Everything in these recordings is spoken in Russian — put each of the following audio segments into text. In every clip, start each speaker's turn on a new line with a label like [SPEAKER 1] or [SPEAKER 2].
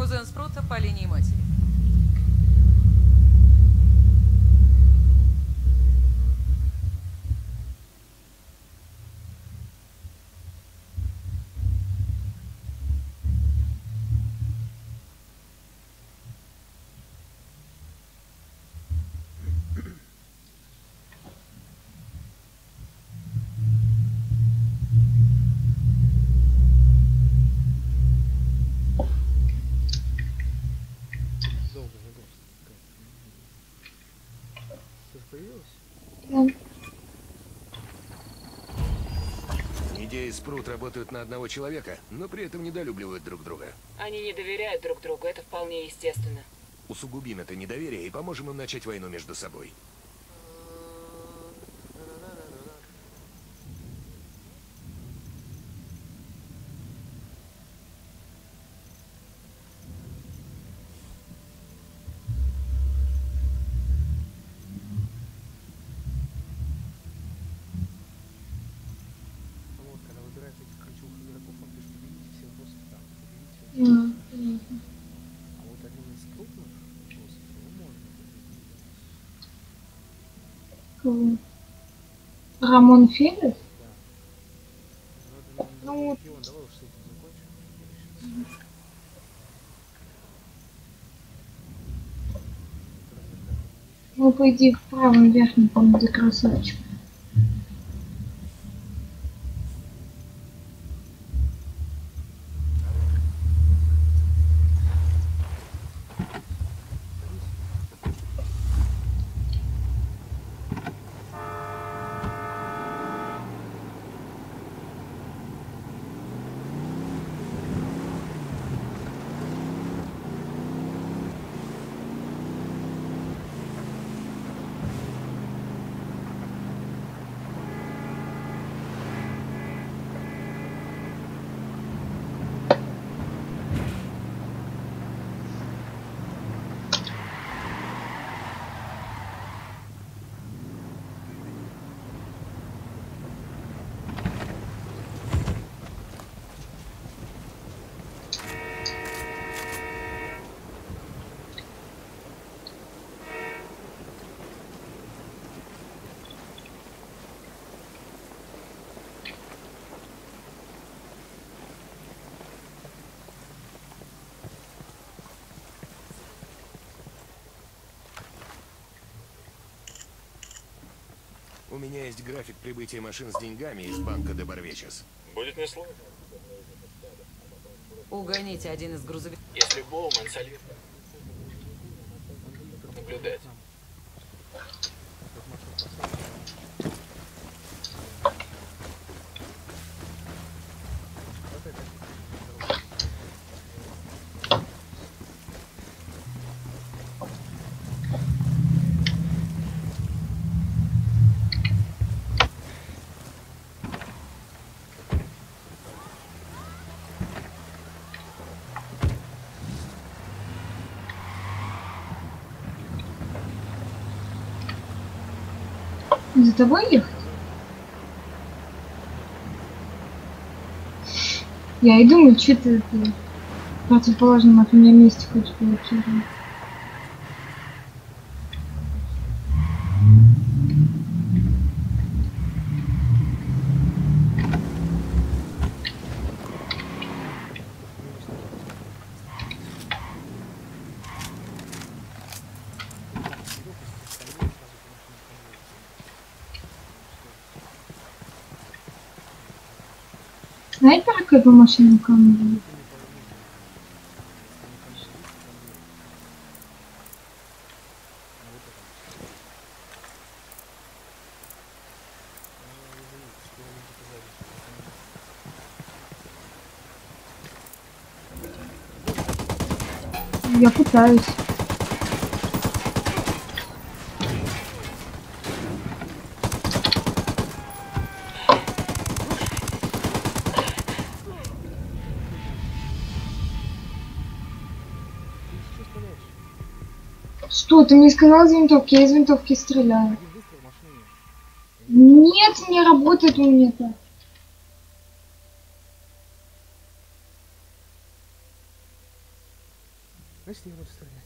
[SPEAKER 1] Кузен Спрута по линии матери.
[SPEAKER 2] Идеи Спрут работают на одного человека, но при этом недолюбливают друг друга.
[SPEAKER 3] Они не доверяют друг другу, это вполне естественно.
[SPEAKER 2] Усугубим это недоверие и поможем им начать войну между собой.
[SPEAKER 4] Рамон Фелес? Ну, ну, пойди в правом верхнем, по-моему, где красавчик.
[SPEAKER 2] У меня есть график прибытия машин с деньгами из банка до Барвечес.
[SPEAKER 5] Будет несложно.
[SPEAKER 1] Угоните один из грузовиков.
[SPEAKER 5] Если Боуман солид наблюдать.
[SPEAKER 4] За тобой ехать? Я и думаю, что ты это в противоположном от меня месте хочешь блокировать. Знаете, какая по машинам камера? Я пытаюсь. Что, ты мне сказал из винтовки? Я из винтовки стреляю. Нет, не работает у меня так.
[SPEAKER 6] Значит, я буду стрелять.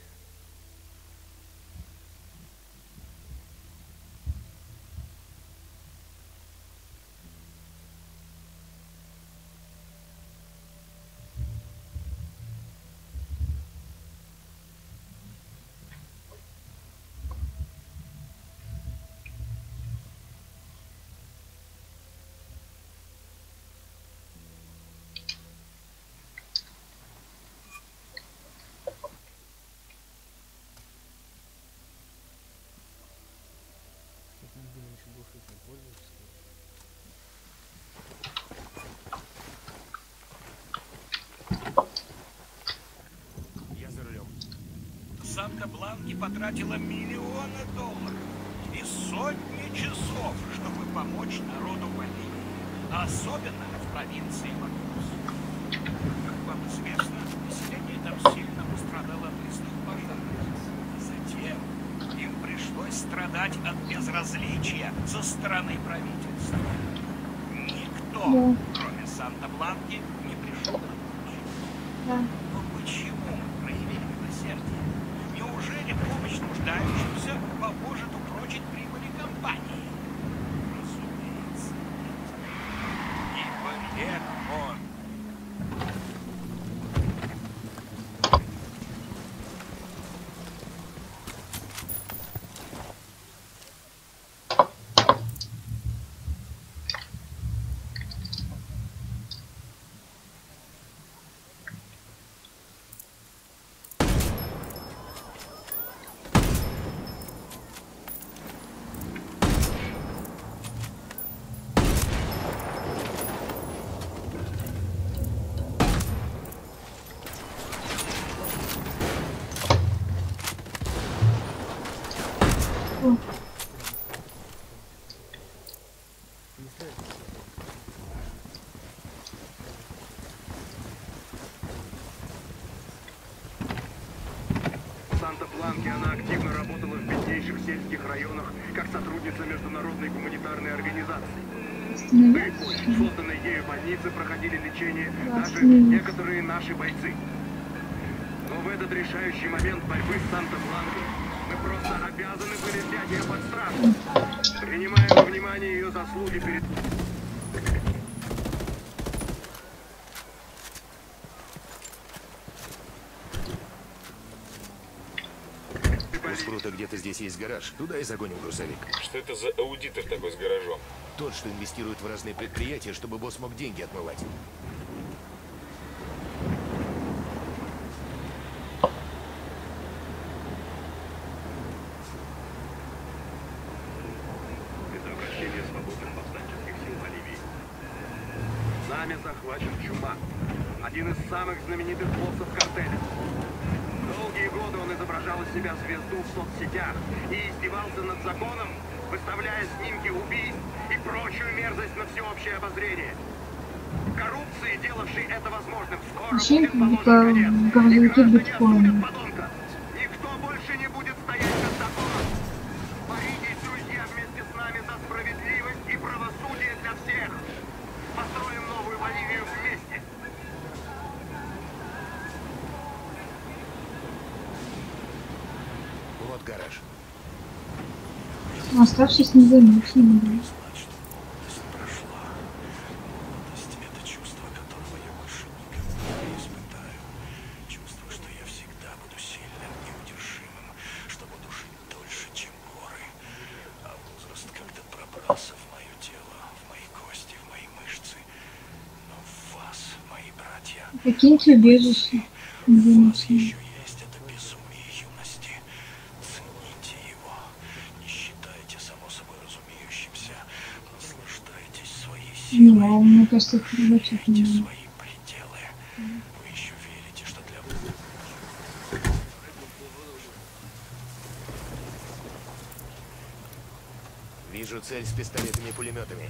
[SPEAKER 2] Я за рулем.
[SPEAKER 7] Санта-Бланки потратила миллионы долларов и сотни часов, чтобы помочь народу Боливии, особенно в провинции Макрус. Как вам известно, население там сильно пострадало от лесных пожаров. Затем им пришлось страдать от безразличия со стороны правительства. Никто, кроме Санта-Бланки, не пришел на помощь.
[SPEAKER 4] Да.
[SPEAKER 7] Но почему мы проявили милосердие? Неужели помощь нуждающимся поможет упрочить прибыли компании? Разумеется, нет. Ибо это он.
[SPEAKER 8] В Санта-Бланке она активно работала в беднейших сельских районах как сотрудница международной гуманитарной организации. В созданной ею больнице проходили лечение даже некоторые наши бойцы. Но в этот решающий момент борьбы с Санта-Бланкой мы просто обязаны были взять ее под стражу. Принимая во внимание ее заслуги перед...
[SPEAKER 2] У Спрута где-то здесь есть гараж. Туда и загоним грузовик.
[SPEAKER 5] Что это за аудитор такой с гаражом?
[SPEAKER 2] Тот, что инвестирует в разные предприятия, чтобы босс мог деньги отмывать.
[SPEAKER 8] Это обращение свободных повстанческих сил Боливии. Нами захвачен Чума, один из самых знаменитых боссов картеля. Долгие годы он изображал из себя звезду в соцсетях и издевался над законом, выставляя снимки убийств и прочую мерзость на всеобщее обозрение. Коррупции, делавшей это возможным, скоро будет положен конец. И граждане осудят подонка. Никто больше не будет стоять над законом. Боритесь, друзья, вместе с нами за справедливость и правосудие для всех. Построим новую Боливию вместе.
[SPEAKER 2] Вот гараж.
[SPEAKER 4] Оставшись незамеченным.
[SPEAKER 7] Значит, молодость прошла. Молодость — это чувство, которого я больше никогда не испытаю. Чувство, что я всегда буду сильным, неудержимым, что буду жить дольше, чем горы. А возраст как-то пробрался в мое тело, в мои кости, в мои мышцы. Но в вас, мои братья,
[SPEAKER 4] Покиньте убежище.
[SPEAKER 7] в вас еще есть это безумие юности. Цените его. Не считайте само собой разумеющимся. Наслаждайтесь своей
[SPEAKER 4] Не,
[SPEAKER 7] силой.
[SPEAKER 4] мне кажется, это рабочий
[SPEAKER 7] Верьте свои пределы. Вы еще верите, что для вас...
[SPEAKER 2] Вижу цель с пистолетами и пулеметами.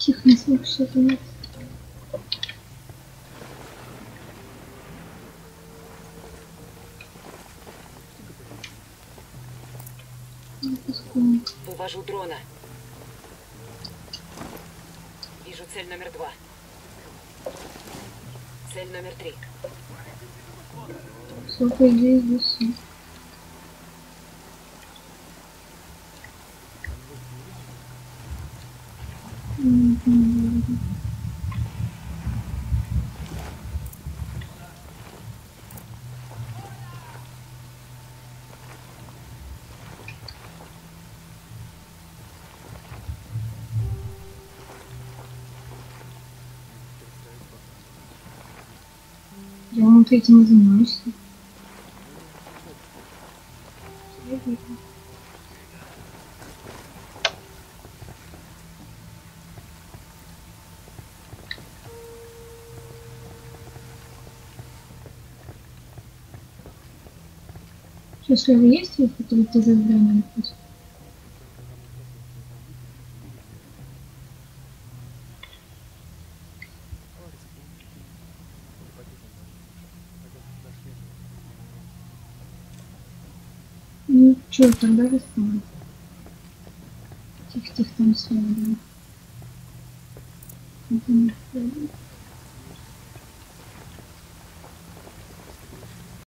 [SPEAKER 4] Тихо, не смог все занять.
[SPEAKER 3] Вывожу дрона. Вижу цель номер 2. Цель номер 3.
[SPEAKER 4] Все, по идее, здесь все. Я вот этим и занимаюсь. Я вижу. Что, слева есть их, которые ты задание хоть? Ну, чё, тогда рисовать. Тихо-тихо там слева, да.